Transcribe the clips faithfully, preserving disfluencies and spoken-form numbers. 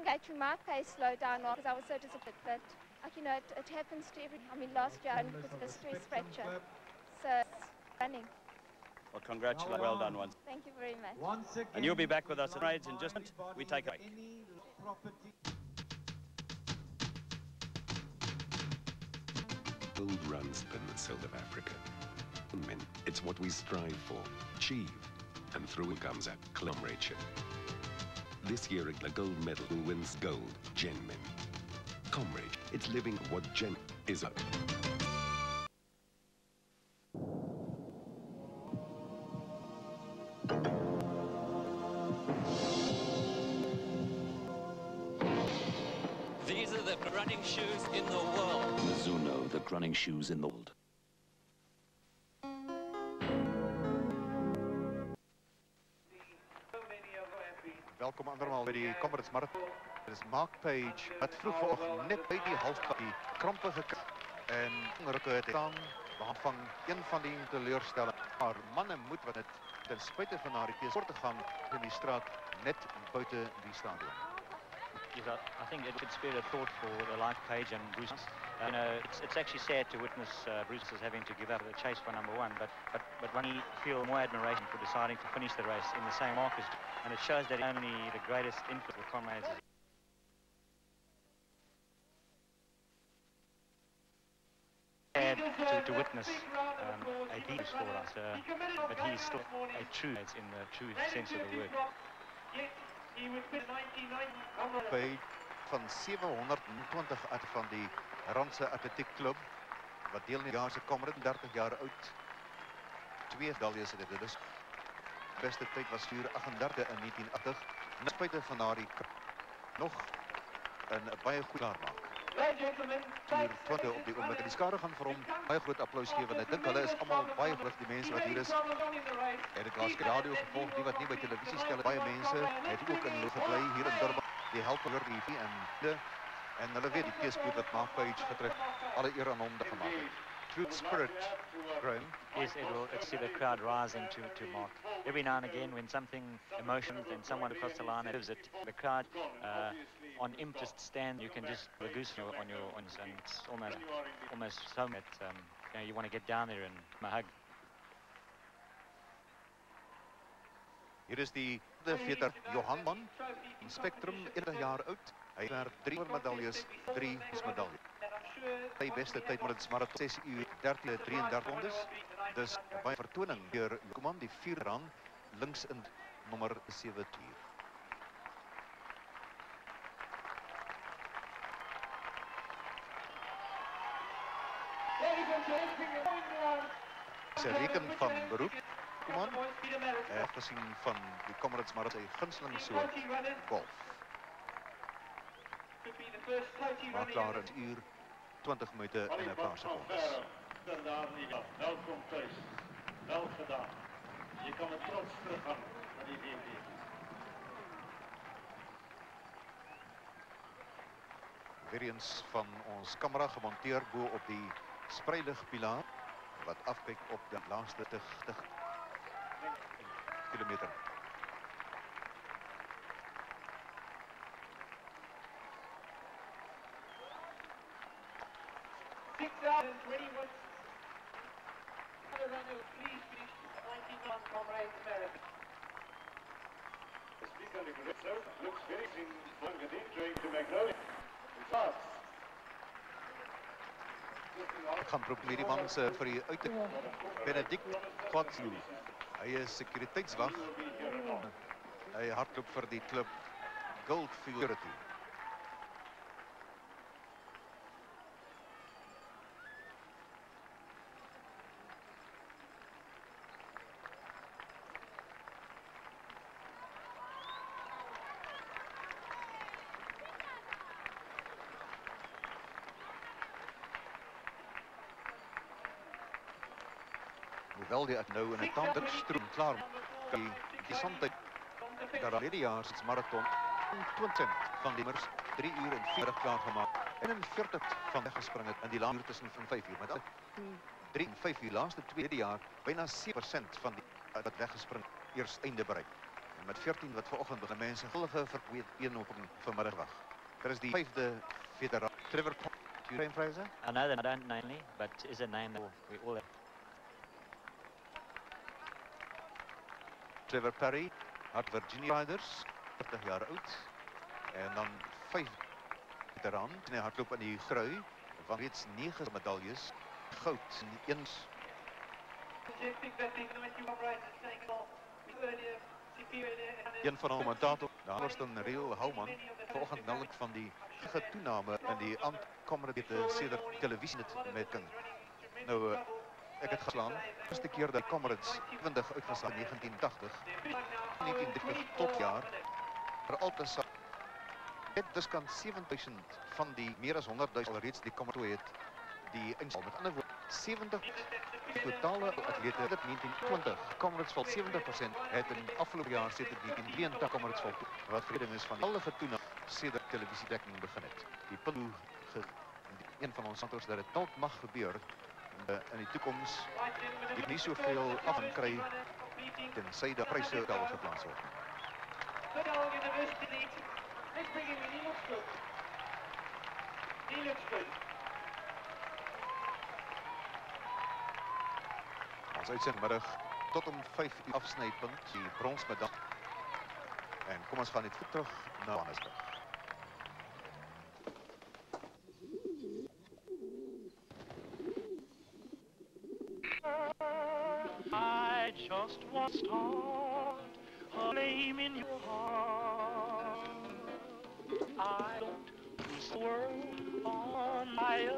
actually my pace slowed down because I was so disappointed. But uh, you know, it, it happens to every. I mean, last year and because of the stress fracture, so it's running. Well, congratulations. Well done once. Thank you very much. And you'll be back with us at Raids in just a minute. We take a break. Gold runs in the south of Africa. It's what we strive for, achieve, and through it comes at comradeship. This year, the gold medal wins gold, Genmin. Comrade, it's living what Gen is up. These are the running shoes in the world. Mizuno, the running shoes in the world. Welkom allemaal bij die Comrades Marathon. Het is Mark Page. Het vroeg vanochtend net bij die halfpak die krampen gekend. En rukken het aan de hand van een van die teleurstellingen. Maar mannen moet wat het ten spijte van haar keer te gaan in die straat net buiten die stadion. Yes, I, I think it would spare a thought for the like Page and Bruce. Uh, you know, it's, it's actually sad to witness uh, Bruce is having to give up the chase for number one, but but but when he feel more admiration for deciding to finish the race in the same mark as, and it shows that only the greatest influence with comrades. Sad to, to witness um, a deep for us, uh, but he's still a true in the true sense of the word. Page van zevenhonderdtwintig uit van die Randse Atletiek Club, wat deel in de jaarse Comrade, dertig jaar oud. Twee medaljes in dit. Dus de beste tijd was vier achtendertig in negentien achtig. Ten spijte van haar nog een baie goed klaarmaak. vier twintig op die oomlik. En die skare gaan vir hom baie groot applaus gee, want ek dink hulle is allemaal baie vlug, die mense wat hier is. En ek het radio gevolg, die wat nie by televisie stel, baie mense, het ook in hulle gebly hier in Durban, die help oor die en de, en hulle weet die teespoed wat Mark Page getrek, alle eer aan hom gemaakt het. True spirit, Graham. Yes, it will. It's see the crowd rising to to Mark. Every now and again, when something emotions and someone across the line gives it, the crowd uh, on impulse stand, you can just the goose on your on your, and it's almost almost so that um, you know you want to get down there and a hug. Hier is die de veter Johan Man, Spectrum, eenendertig jaar oud. Hy het drie medaljes, drie medaljes. Sy beste tyd met het marathon ses uur dertien drieëndertig rondes. Dus by vertoning deur Koeman die vierde rang links in nommer sewe vier. Sy reken van beroep Koeman, uh, afgezien van die Comrades Marathon, sy gunsteling soort golf. Maar klaar in uur twintig minuten en een paar secondes. Welkom thuis. Wel gedaan. Je kan het trots teruggaan naar die V V. Weer eens van ons camera gemonteerd bo op die spreiligpilaar wat afkyk op de laatste tig kilometer. six thousand twenty-one. Runner, please finish ninety-one Comrades Marathon. The speaker on the grid looks very in Bangadin trying to make no fast. Ek gaan probeer die man se vir die uit Benedict Quatslu. Hy is sekuriteitswag. Hy hardloop vir die klub Goldfield Security. Hoewel die het nou in een tanderstroom klaar die, die somtyd dat al die jaar sinds marathon twintig van die mers drie uur en veertig klaar gemaakt en een veertig van weggespring het in die langer tussen van vijf uur. Maar dat drie en vijf uur laatste tweede jaar bijna zeven procent van die wat weggespring eerst einde bereik. En met veertien wat vanoggend begin mense gullige vereenoping vanmiddag wag. Dit is die vyfde veteran Trevor Turin Fraser. I know that I don't know any, but is a name that we all have. Trevor Perry, Hart Virginia Riders, dertig jaar oud. En dan vyf veteran. Hy hardloop in die grui van reeds nege medaljes, goud en een. Een van de commentator, de Anderston Riel Houman, vanoggend melk van die toename in die aankomende sedert televisie met kind. Nou, uh, ek het geslaan. De eerste keer dat Comrades twintig uitgestaan in negentien tachtig, negentien dertig tot jaar, maar altijd het dus kan zevenduizend van die meer dan honderdduizend alreeds die Comrades het die instel. Met andere woorden, zeventig totale atlete in negentien twintig. Comrades val zeventig procent het in afgelopen jaar sedert negentien drieëntachtig Comrades val toe. Wat verder is van alle getoene sedert televisiedekking begin het. Die punt een van ons antwoord dat het dalk mag gebeuren uh, in die toekomst die niet zoveel af kan krijgen tenzij de prijzen wel geplaatst worden. Ons uitzendmiddag tot om vijf uur afsnijpunt, die bronsmedaille. En kom ons gaan net goed terug naar Johannesburg. I just want to start a flame in your heart. I don't lose the world on my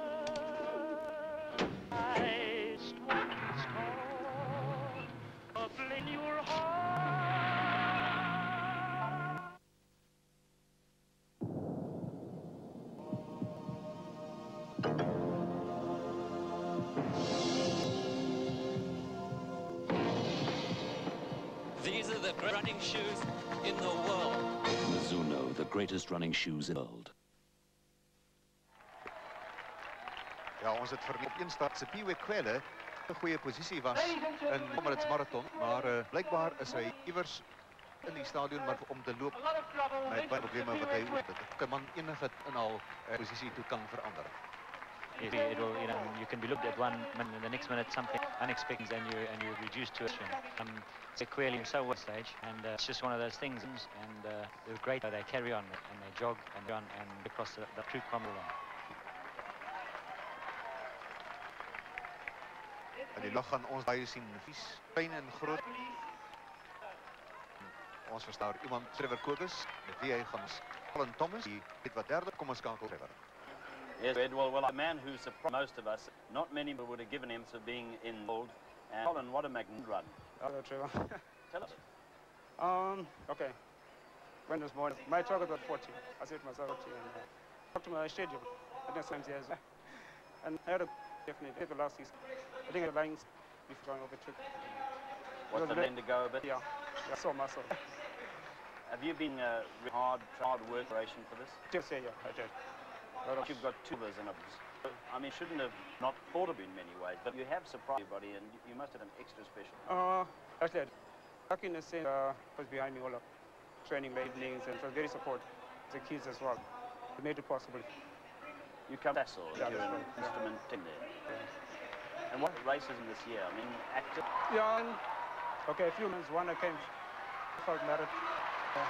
own. I just want to start a flame in your heart. These are the running shoes in the world. Mizuno, the greatest running shoes in the world. Ja, ons het verneem op een start. Sepiwe Kwele een goede positie was in Comrades Marathon, maar uh, blijkbaar is hij iewers in die stadion, maar om te loop met baie probleme wat hy ook het. Kan man enige in al uh, positie toe kan veranderen. It, it will, you know, you can be looked at one minute, the next minute something unexpected, and you and you're reduced to it. Um, they're clearly in so one stage, and uh, it's just one of those things. And uh, they're great. They carry on and they jog and run and across the, the true Comrade line. En die lag gaan ons baie sien vies, klein en groot. Ons verstaan iemand Trevor Kobus, met wie hy gaan Colin Thomas, die weet wat derde, kom ons kankel Trevor. Yes, well, well, a man who surprised most of us. Not many people would have given him for being in bold. And Colin, what a magnificent run. Hello, Trevor. Tell us. Um, okay. When this morning, my target was forty. I said to myself, forty, and uh, talked to my schedule. I did some years. And I had a definitely hit the last season. I think the lines before going over trick. What's the lane to go a bit? Yeah, yeah, so muscle. Have you been uh, hard, hard work preparation for this? Just say, yeah, I did. But you've got two others in it. I mean, shouldn't have not thought of it in many ways, but you have surprised everybody, and you must have an extra special. Uh, actually, lucky in the sense, uh, was behind me all up, training late evenings, and was very supportive. The kids as well. They made it possible. You come Sassel, Yeah, you're an right, yeah. instrument in there. Yeah. And what races in this year? I mean, active. Yeah, and, okay, a few months. One I came, felt married. Uh,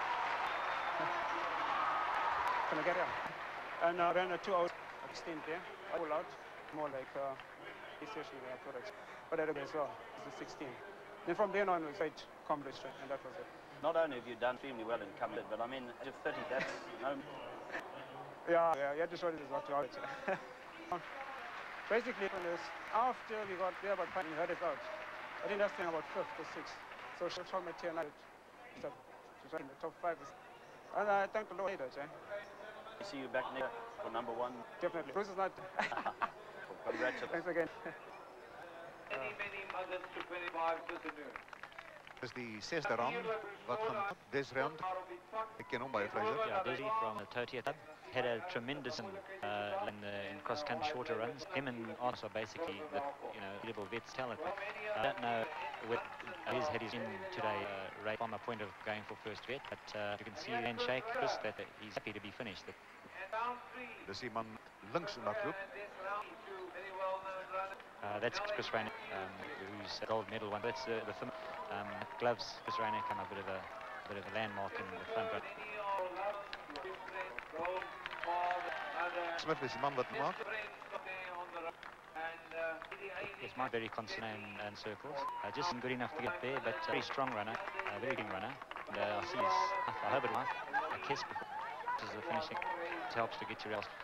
can I get it? And I uh, ran a two hours stint there. I all out, more like uh, station where I thought I but I did as well. It was sixteen. Then from then on, we played Comrades Straight, and that was it. Not only have you done extremely well in Cumberland, but I mean, at thirty, that's no. Yeah, yeah, you had to show this out to out. Basically, when it was after we got there, but finally had it out. I think that's thing about fifth or sixth. So she showed my ten out. So she's in the top five. And I thank the Lord later, eh? See you back next for number one. Definitely. Bruce is not. Well, congratulations. Thanks again. Many, many mothers to twenty-five to the noon. Dis die zesde round wat gaan this round. Ek ken hom baie Fraser. Yeah, Desi from the Totia Club had a tremendous uh, in, the, in cross-country shorter runs. Him and Arnos are basically the, you know, level vets talent. I don't know what he's had his in today uh, right from a point of going for first vet, but uh, you can see then shake Chris that he's happy to be finished. Dis die man links in dat loop. Uh, that's Chris Rayner, um, who's a gold medal one. That's uh, the um, gloves. Chris Rayner come a bit of a, a bit of a landmark in the front run. Smith is die man wat maak. Yes, Mike very constant in, in circles. Uh, just good enough to get there, but uh, very strong runner, uh, very good runner. And, uh, I see his, I hope it might, a kiss before. This is the finishing. It helps to get your else.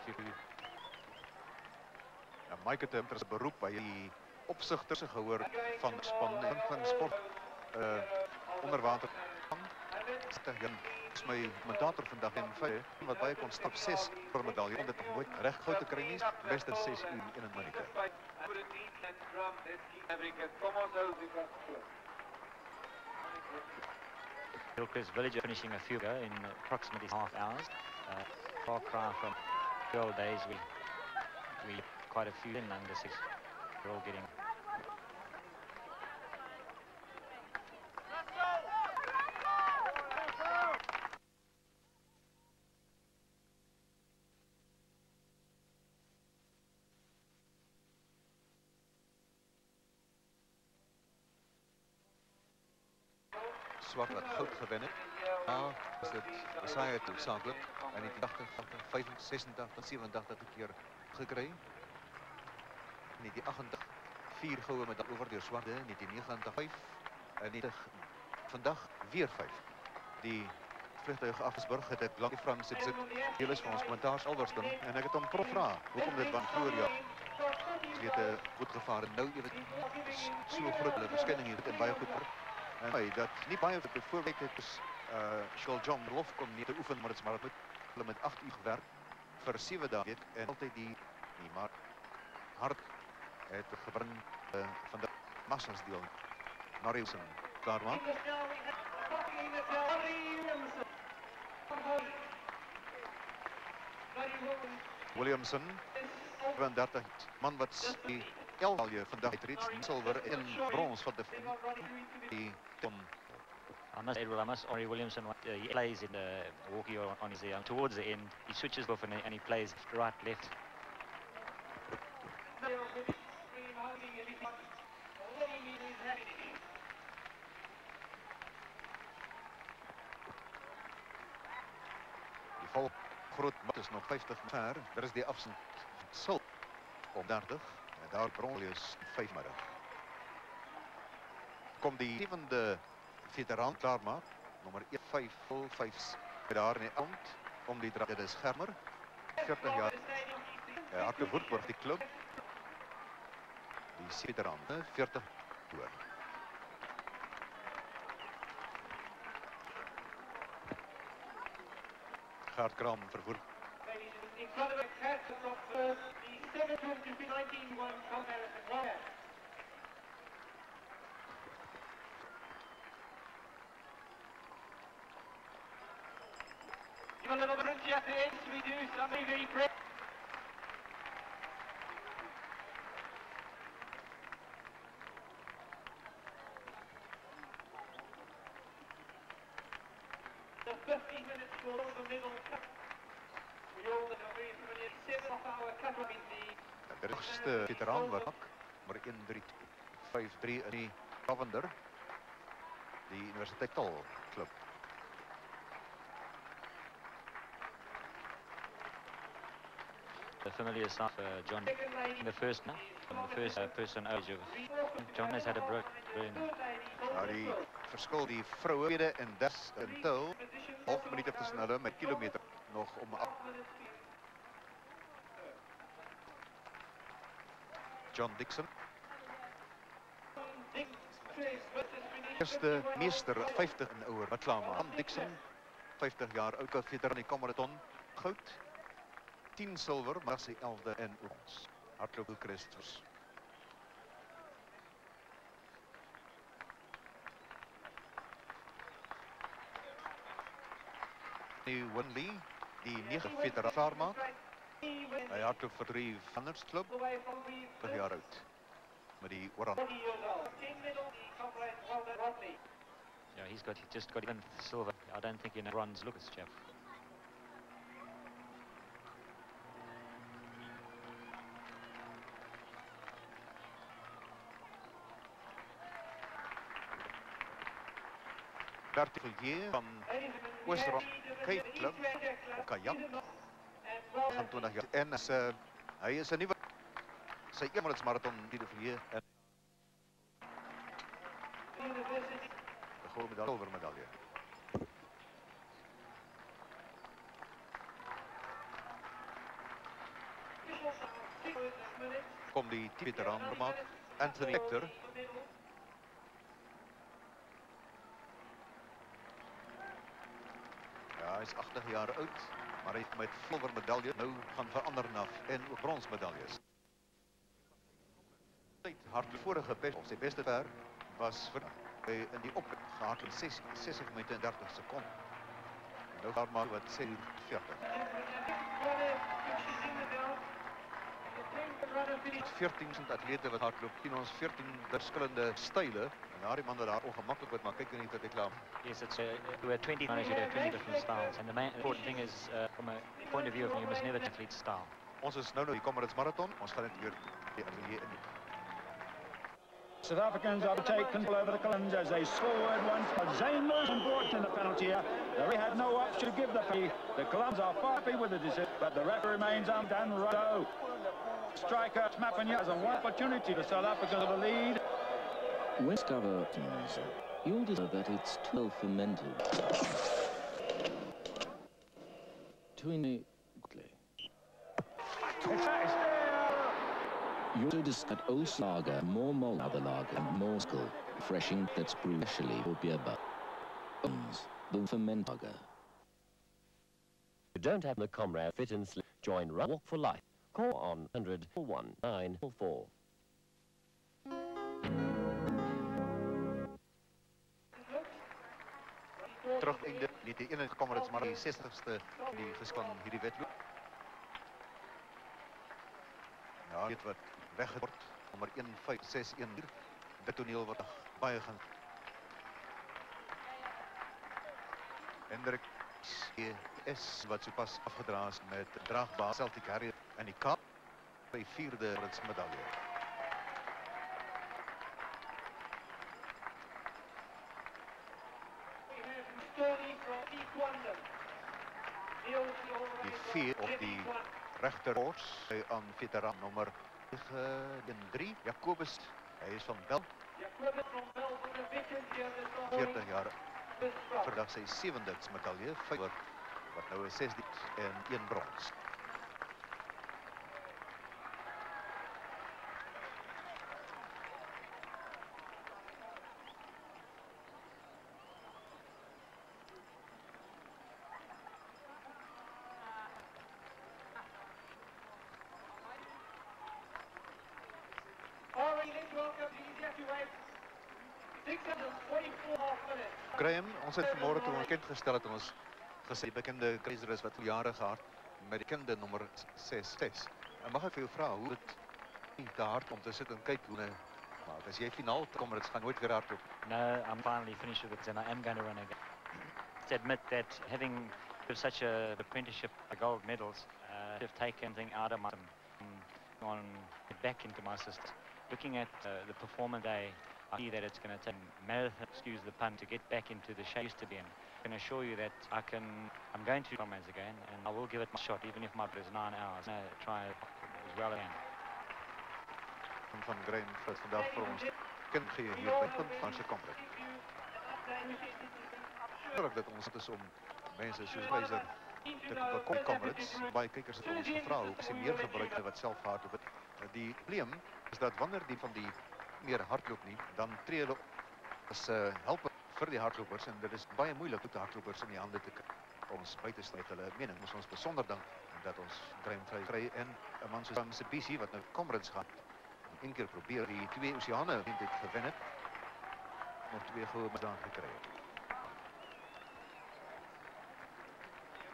Ja, Mike het 'n interessante beroep by die opsigters gehoor van span en van sport uh, onder water. Jan is my kommentator vandag en vyf wat baie konstant ses vir medalje om dit nog nooit reg gou te kry nie. Beste ses uur in 'n minuut. Hillcrest Village finishing a few ago in approximately half hours. Uh, far cry from the old days. We we quite a few in under six. We're all getting. Swart wat goud gewen het. Ja, is dit saai het hoofsaaklik in die agtig, vyfentagtig, sesentagtig, sewenentagtig keer gekry. In die agentagtig vier goue met oor deur Swart, in die negentig vyf en die vandag weer vyf. Die vliegtuig Afsburg het dit lank Frans sit sit. Hier is van ons kommentaars Alverston en ek het hom prof vra hoekom dit van voor ja. Jy weet 'n goed gevaar en nou ewe so groot hulle verskenning hier en baie goed. En hey, dat nie baie wat bijvoorbeeld het is uh Shaul John Lof kom nie te oefen, maar dit is maar met hulle met agt uur gewerk vir sewe dae en altyd die nie maar hard het gebring uh, van die massas deel. Norrison klaar maak. Williamson vyfendertig man wat die elftalje vandag het reeds silwer en brons van de die ton. I must, Edward, I must, Ori Williamson, uh, he plays in the walkie on, on his uh, towards the end. He switches off and, and he plays right, left. Die vol groot mat is nog vyftig ver. Daar is die afstand sil om dertig. En daar Bronlius vyf middag. Kom die sewende veteraan klaarmaak. Nommer een vyf vol vyf daar in die aand om die draad. Dit is Germer. veertig jaar. Ja, Arthur Woodburg die klub. Die veteraan, veertig door. Gert Kram vervoer. Give a little bit of jet in, we do some E V break. The fifteen minutes for the middle cut. We all know we seven of our cut will be the De eerste veteraan wat maar een drie vyf drie in die Lavender. Die Universiteit Tal klub. The familiar stuff, uh, John, in the first now, the first uh, person age of John has had a broke burn. Ja, die verskil die vroue tweede en des intil half minuut tussen hulle met kilometer nog om af. John Dixon. Eerste meester vyftig en ouer wat klaar maak. John Dixon, vyftig jaar oud veteran die Kamerton, goud. tien silwer, maar sy elfde en ons. Hardloop Christus. Die Winley, die negen veteran klaar maak. Hy hardloop vir drie Vanders Club. twintig jaar oud. Met die oranje. Yeah, he's got just got even silver. I don't think he knows bronze. Look at this chap. Bertie Villiers van Oosterhout Kite Club, of kajak, twintig jaar. En is, uh, hy is 'n nuwe, sy eenmaals marathon die Villiers en de gouden medaille, silver medaille. Kom die veteran maak, Anthony Hector. Hij is achtig jaar oud, maar hij heeft met silver medaille nu gaan veranderen af en ook bronsmedailles. Hard de vorige best, of zijn beste ver was voor, in die oprit gehad in zestig minuten en dertig seconden. En nu gaat maar wat zevenenveertig. veertien atleten wat hardloop, in ons veertien verschillende stijlen. En daar iemand daar ongemakkelijk wordt, maar kijk niet dat ik laat. Yes, it's uh, we had twenty managers, you have twenty different styles, and the main important thing is, uh, from a point of view of you must never complete style. Ons is nou nou die Comrades Marathon, ons gaan dit weer die atelier in. South Africans are to take control over the Columns as they scored once, but Zane Wilson brought in the penalty here. The referee had no option to give the penalty. The Columns are far happy with the decision, but the referee remains on Dan Rado. Striker Smapanya has an opportunity for South Africa to the lead. West cover, you'll discover that it's too well fermented. To in You also discovered Old Lager, more malt other lager, more skill, refreshing that's brewed especially for beer but the ferment lager. You don't have the Comrade Fit and Slip. Join Run Walk for Life. Call on one hundred, one nine four. Terug in de niet de enige Comrades, maar die zestigste die gespan hierdie wedloop. Ja, dit wat weggeword. Nummer een vyf ses een hier. Dit toneel wat baie gaan. Hendrik is wat sopas afgedra is met draagbaar Celtic Harrier en die Kaap by vierde medaille. Die vier op die rechterborst aan veteran nummer drie, Jacobus. Hij is van Bel. veertig jaar. Vandaag zijn zevende medaille, vijf wat nou is zesde en één brons. Graham, ons het vanmorgen toen ons kind gesteld het, ons gesê die bekende keizer is wat voor jaren gehad met die kinde nummer zes zes. En mag ik voor jou vragen hoe het niet te hard om te zitten en kijken hoe maar als jij finaal komt, het gaat nooit weer hard op. No, I'm finally finished with it and I am going to run again. To admit that having such a apprenticeship, gold medals, uh, have taken things out of my on back into my system. Looking at uh, the performance day, I see that it's going to take marathon, excuse the pun, to get back into the shape I used to be in. I can assure you that I can, I'm going to Comrades again, and I will give it my shot, even if my bid is nine hours. I'm going to try it as well as I can. Van Graham Fred vandaag voor ons kind hier bij het punt van zijn Comrade. Zorg dat ons het is om mensen zoals wij zijn te komen Comrades, bij kijkers het ons gevraagd, hoe ze meer gebruiken wat zelf hard op het. Die probleem is dat wanneer die van die meer hardloop niet, dan tree hulle as uh, helper vir die hardlopers en dit is baie moeilik om de hardlopers in die hande te kry. Ons buitensluit hulle mening, ons ons besonder dank dat ons Graham vry kry en 'n man soos Msebisi wat nou Comrades gaan. Een keer probeer die twee oseane vind ik gewen het. Nog twee goeie misdaan gekry.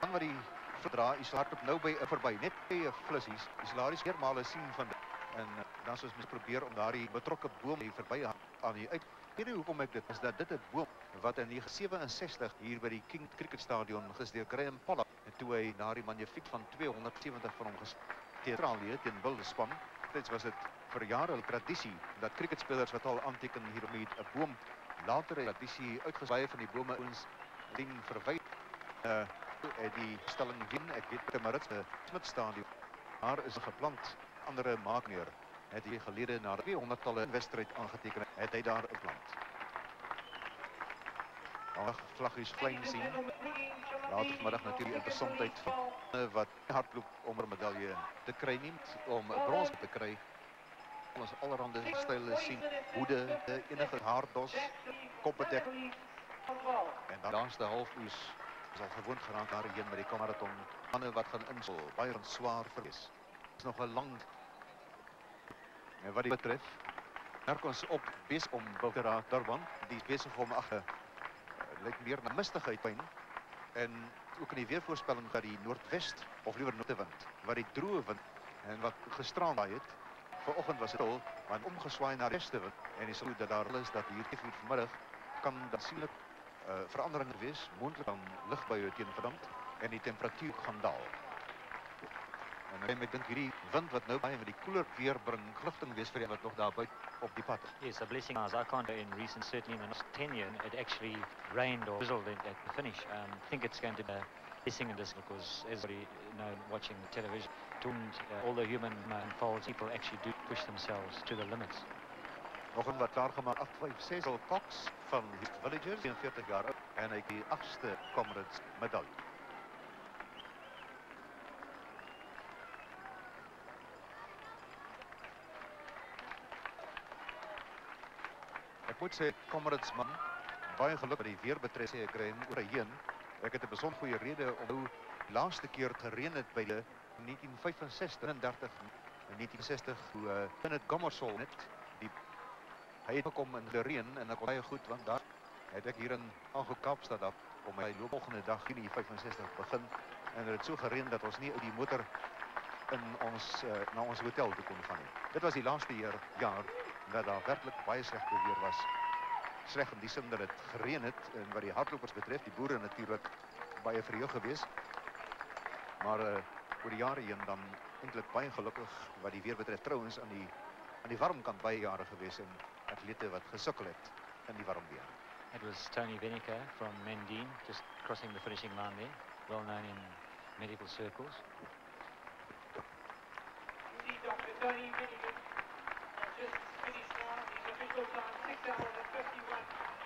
man wat die verdra is hardloop nou by verby net by 'n flissies. Is Laries meermale sien van en uh, dan soos mens probeer om daardie betrokke boom hier verby aan die uit. Weet jy hoekom ek dit is dat dit 'n boom wat in negentien sewenses hier by die King Cricket Stadion gesdeur Graham Pollard en toe hy daardie magnifiek van tweehonderdsewentig van hom gestraal teen wilde span. Dit was dit vir jare 'n tradisie dat cricketspelers wat al aanteken hier met 'n boom later 'n tradisie uitgeswaai van die bome ons dien verwy. Uh, die stelling wen ek weet te Maritz Smit Stadion. Daar is geplant andere maak meer. Het hy gelede na tweehonderd-talle wedstryd aangeteken het hy daar 'n plant. Daar vlaggies klein sien. Later vanmiddag natuurlik interessantheid van wat hardloop om 'n medalje te kry nie om 'n brons te kry. Ons allerhande style sien, hoede, enige haardos, koppedek. En dan laaste halfuur is al gewoond geraak daarheen met die kameraton. Manne wat gaan insel, baie swaar verwees. Is nog 'n lang. En wat dit betref, merk ons op besig om Bulgara Durban, die besig om ag uh, lyk meer na mistigheid pyn. En ook in die weervoorspelling dat die noordwest of liewer noordewind, wat die droë wind en wat gestraal het. Vanoggend was dit al, maar omgeswaai na westewind en die sou dat daar is dat hier teen vanmiddag kan dan sienlik uh, verandering wees, moontlik dan ligbuie teen verdamp en die temperatuur gaan daal. En ek dink hierdie wind wat nou baie met die koeler weer bring, gligting wees vir die wat nog daar buite op die pad. Yes, a blessing as I can't in recent, certainly in the last ten years, it actually rained or drizzled at the finish. Um, I think it's going to be a blessing in this because everybody, you know, watching the television, uh, all the human uh, unfolds, people actually do push themselves to the limits. Nog een wat klaargemaakt, agt vyf ses Cecil Cox van Villagers, eenenveertig jaar oud, en hy die agste Comrades medalje. Ek moet sê, Comrades man, baie geluk met die weer betref, sê ek Graham oor heen. Ek het 'n besonder goeie rede om nou die laaste keer gereën het by die negentien vyfensestig, eenendertig, negentien sestig, hoe uh, in het Gommersol net, die, hy het gekom in die reën en ek was baie goed, want daar het ek hier in Aango Kaapstad af, om my volgende dag Junie vyfensestig begin, en het het so gereën dat ons nie uit die motor in ons, uh, na ons hotel te kon gaan. Dit was die laaste jaar, jaar dat daar werkelijk baie slegte weer was. Sleg in die sin dat het gereën het, en wat die hardlopers betref, die boere natuurlijk baie verheug gewees. Maar uh, oor die jare heen dan eintlik baie gelukkig wat die weer betref. Trouwens aan die, aan die warm kant baie jare gewees en atlete wat gesukkel het in die warm weer. It was Tony Venica from Mendine, just crossing the finishing line there, well known in medical circles. Doctor Tony Venica just finished now, his official time, six hours and fifty-one.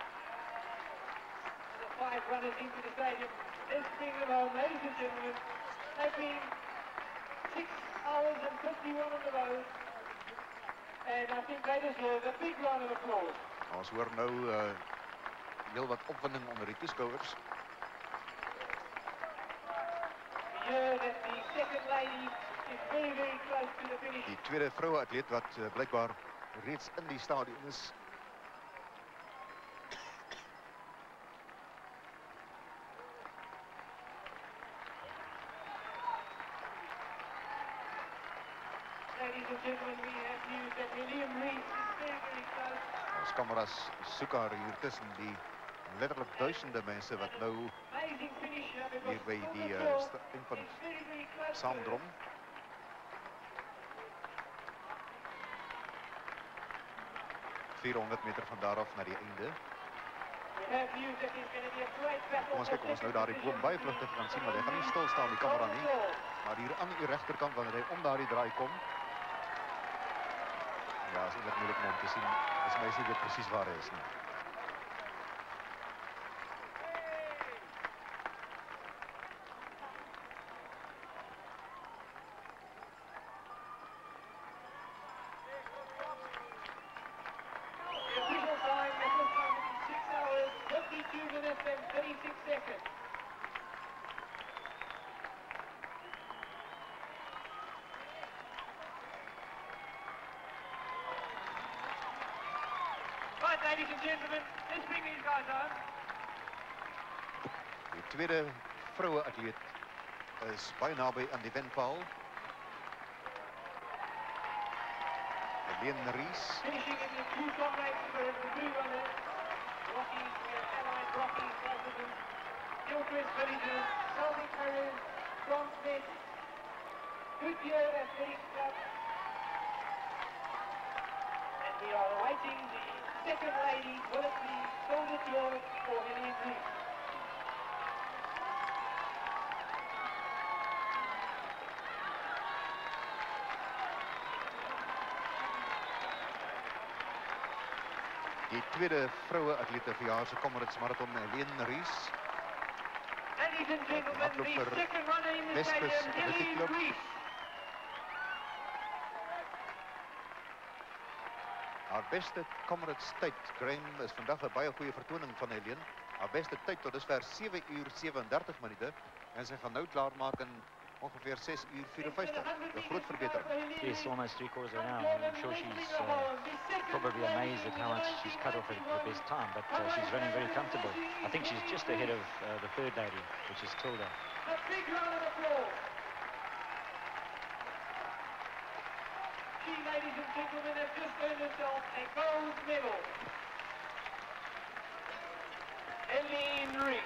The five runners into the stadium. Let's bring them home, ladies and gentlemen. They've been six hours and fifty-one on the road. And I think they deserve a big round of applause. Ons hoor nou uh, heel wat opwinding onder die toeskouers. Yeah, that the second lady is very, very close to the finish. Die tweede vroue atleet wat uh, blijkbaar reeds in die stadion is. Ladies and gentlemen, we have news that William Rees is very, very close. Ons kameras soek haar hier tussen die letterlijk duisende mense wat nou hier by die uh, steenpunt saamdrom. vierhonderd meter van daar af na die einde. Kom ons kyk, kom ons nou daar die boom baie vlugtig kan sien, maar hy gaan nie stilstaan die kamera nie. Maar hier aan die regterkant, wanneer hy om daar die draai kom, ja, is eintlik moeilik om te sien. As my sê weet presies waar hy is nie. Ladies and gentlemen, let's bring these guys on. Die tweede vroue atleet is baie naby aan die wenpaal. Helene Ries. Finishing in the two comrades for the three runners. Rocky, Allied Rocky, President, Gilchrist Villagers, Celtic Harriers, John Smith, Goodyear Athletics Club. And we are awaiting the second lady, will it be Golden George for Helene Ries? Die tweede vroue atlete vir jaar se Comrades Marathon, Helene Ries. Ladies and gentlemen, the second runner in the stadium, Helene Ries. Haar beste Comrades tyd, Graham, is vandag 'n baie goeie vertoning van Helene. Haar beste tyd tot dusver sewe uur sewendertig minute en sy gaan nou klaar maak in ongeveer ses uur vierenvyftig. 'n Groot verbetering. Yes, almost three quarters of an hour. I'm sure she's uh, probably amazed at how much she's cut off at the best time, but uh, she's running very comfortable. I think she's just ahead of uh, the third lady, which is Tilda. A big round of applause. She, ladies and gentlemen, has just earned herself a gold medal. Helene Ries.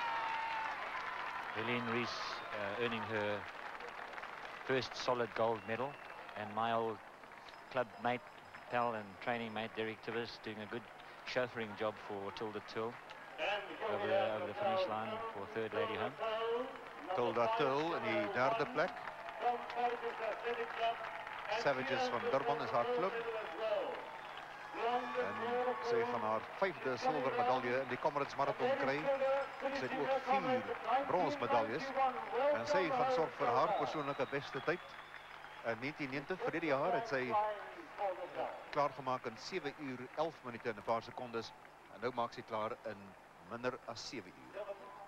Helene Ries uh, earning her first solid gold medal, and my old club mate, pal and training mate Derek Tivis doing a good chauffeuring job for Tilda Till over the, over the finish line for third lady home. Tilda Till in die derde plek. Savages van Durban is haar klub. En sy gaan haar vyfde silvermedalje in die Comrades Marathon kry. Sy het ook vier bronsmedaljes. En sy gaan sorg vir haar persoonlike beste tyd. In negentien negentig, verlede jaar, het sy klaargemaak in sewe uur elf minute en 'n paar sekondes. En nou maak sy klaar in minder as sewe uur.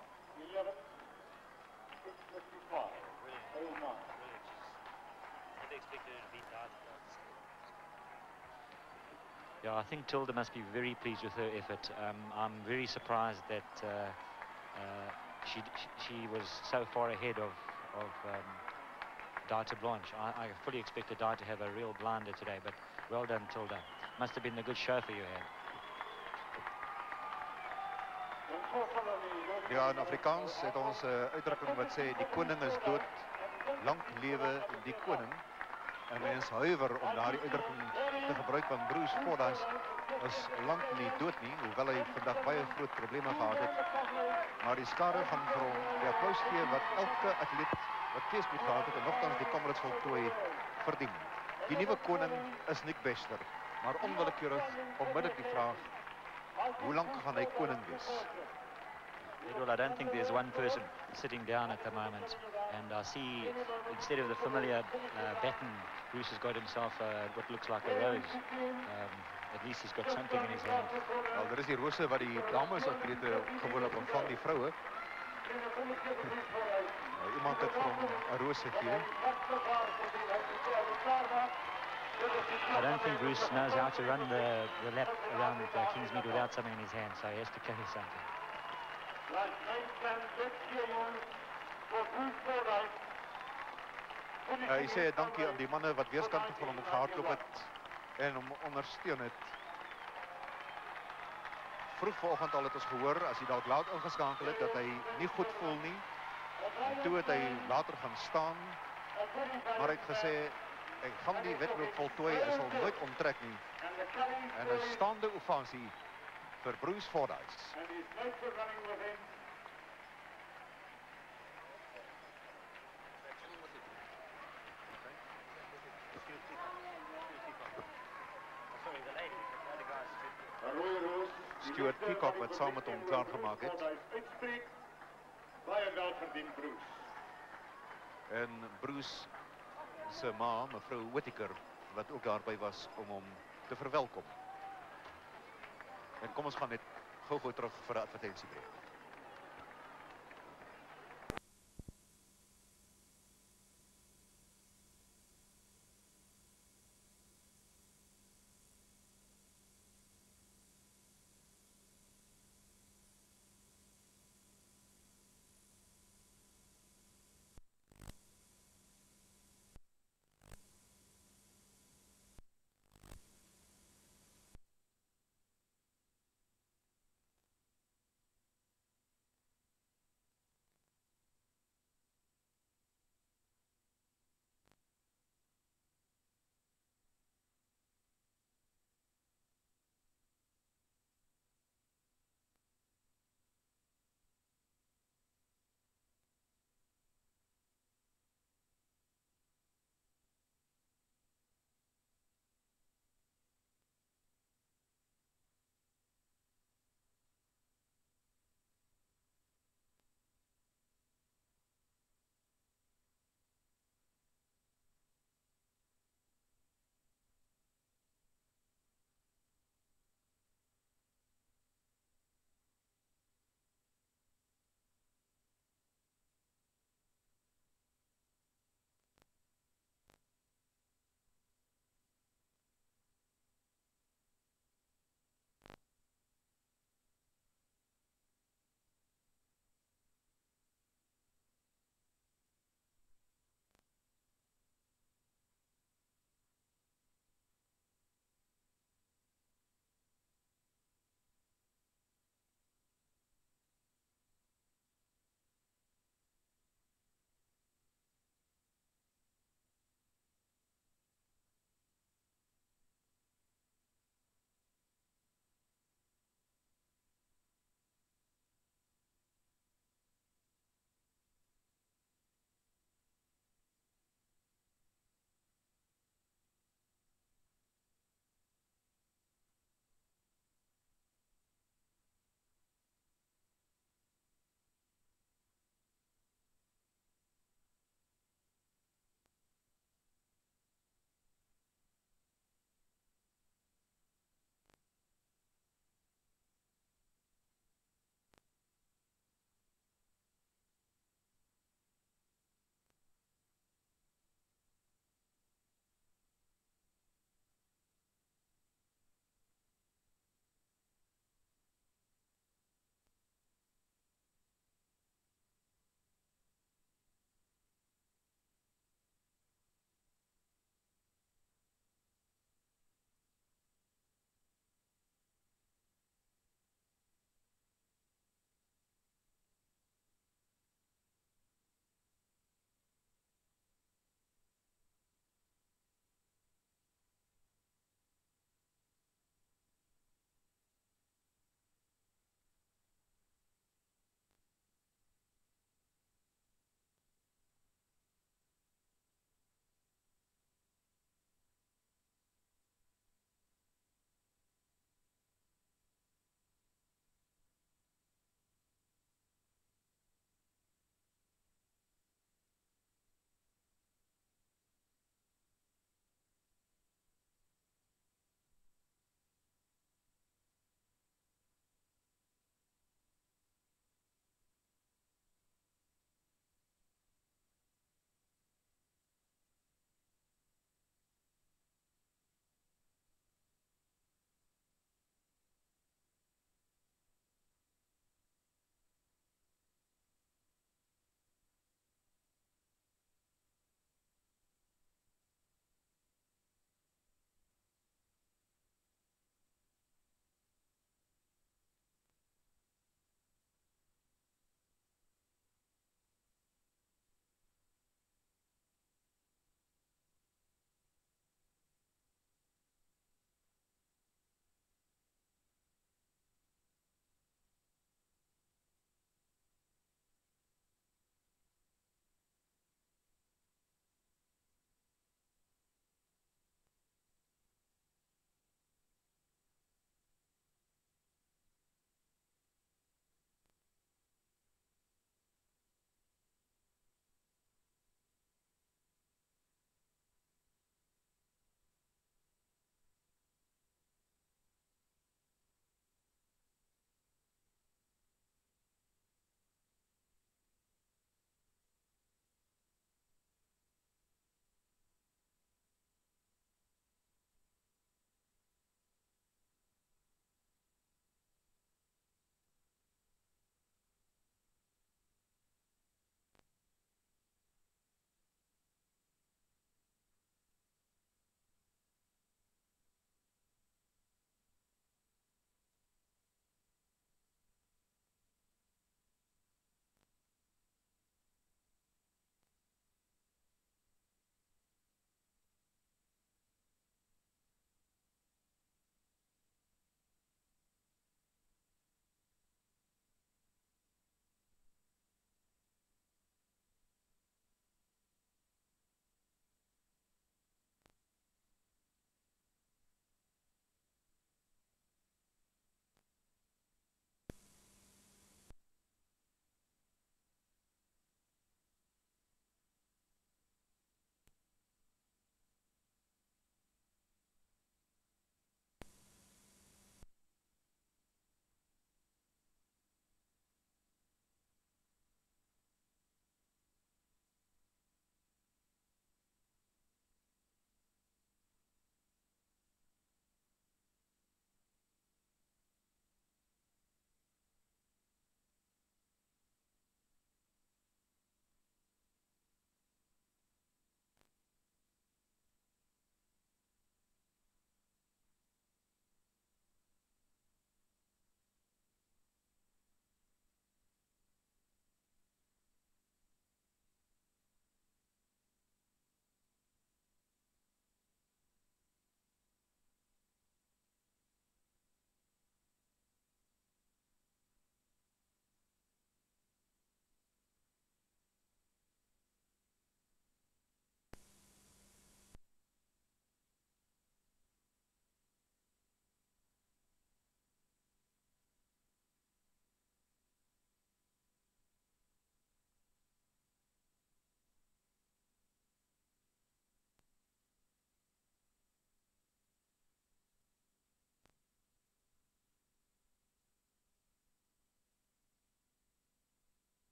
Yeah, I think Tilda must be very pleased with her effort. Um, I'm very surprised that uh, uh, she, she was so far ahead of, of um, Dieter Blanche. I, I fully expected Dieter to have a real blinder today, but well done, Tilda. Must have been a good chauffeur you had. Ja, in Afrikaans het ons 'n uh, uitdrukking wat sê die koning is dood, lank lewe die koning. En mens huiver om daardie uitdrukking te gebruik, want Bruce Fordyce is lank nie dood nie, hoewel hy vandag baie groot probleme gehad het. Maar die skare gaan vir hom die applaus gee wat elke atleet wat teëspoed gehad het en nogtans die Comrades voltooi verdien. Die nuwe koning is Nick Bester, maar onwillekeurig onmiddellik die vraag, hoe lank gaan hy koning wees? Well, I don't think there's one person sitting down at the moment, and I see instead of the familiar uh, baton, Bruce has got himself uh, what looks like a rose. Um, at least he's got something in his hand. Wel, er is die rose wat die dames atlete gewoonlik ontvang, die vroue. Nou, iemand het vir hom 'n roos gegee. I don't think Bruce knows how to run the, the lap around uh, Kingsmead without something in his hand, so he has to carry something. Hy sê dankie aan die manne wat weerskante van hom gehardloop het en hom ondersteun het. Vroeg vanoggend al het ons gehoor, as hy dalk laat ingeskakel het, dat hy nie goed voel nie. En toe het hy later gaan staan, maar hy het gesê, ek gaan die wedloop voltooi, hy sal nooit onttrek nie. En 'n staande ovasie vir Bruce Fordyce. Stuart Peacock wat saam met hom klaar gemaak het. Baie wel verdien Bruce. En Bruce se ma, mevrou Whittaker, wat ook daarby was om hom te verwelkom. En kom ons gaan net gou-gou terug vir 'n advertensiebreek.